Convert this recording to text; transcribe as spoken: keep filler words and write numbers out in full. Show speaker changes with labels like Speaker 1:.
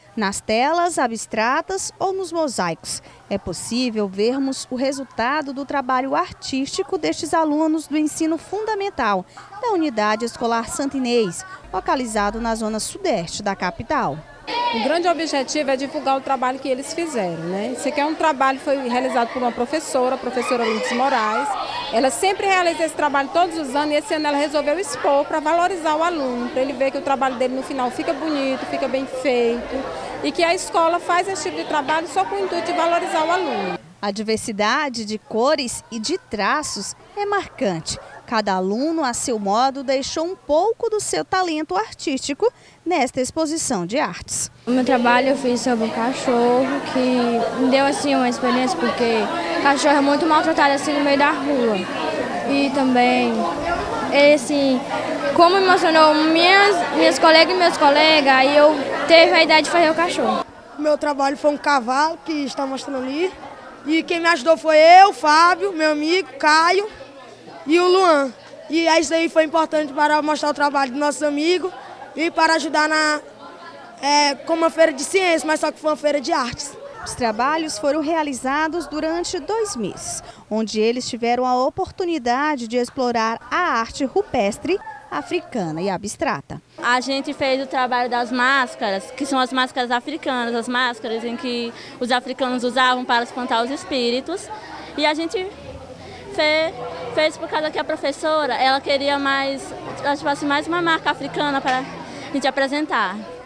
Speaker 1: nas telas abstratas ou nos mosaicos. É possível vermos o resultado do trabalho artístico destes alunos do ensino fundamental da Unidade Escolar Santa Inês, localizado na zona sudeste da capital.
Speaker 2: O grande objetivo é divulgar o trabalho que eles fizeram, né? Esse aqui é um trabalho que foi realizado por uma professora, a professora Lourdes Moraes. Ela sempre realiza esse trabalho todos os anos e esse ano ela resolveu expor para valorizar o aluno, para ele ver que o trabalho dele no final fica bonito, fica bem feito e que a escola faz esse tipo de trabalho só com o intuito de valorizar o aluno.
Speaker 1: A diversidade de cores e de traços é marcante. Cada aluno, a seu modo, deixou um pouco do seu talento artístico nesta exposição de artes.
Speaker 3: O meu trabalho eu fiz sobre um cachorro, que me deu assim uma experiência, porque o cachorro é muito maltratado assim no meio da rua. E também, ele, assim, como emocionou minhas, minhas colegas e meus colegas, aí eu teve a ideia de fazer o cachorro.
Speaker 4: O meu trabalho foi um cavalo, que está mostrando ali. E quem me ajudou foi eu, Fábio, meu amigo, Caio e o Luan. E isso aí foi importante para mostrar o trabalho dos nossos amigos e para ajudar na, é, como uma feira de ciências, mas só que foi uma feira de artes.
Speaker 1: Os trabalhos foram realizados durante dois meses, onde eles tiveram a oportunidade de explorar a arte rupestre, africana e abstrata.
Speaker 5: A gente fez o trabalho das máscaras, que são as máscaras africanas, as máscaras em que os africanos usavam para espantar os espíritos. E a gente fez, fez por causa que a professora ela queria mais, tipo assim, mais uma marca africana para a gente apresentar.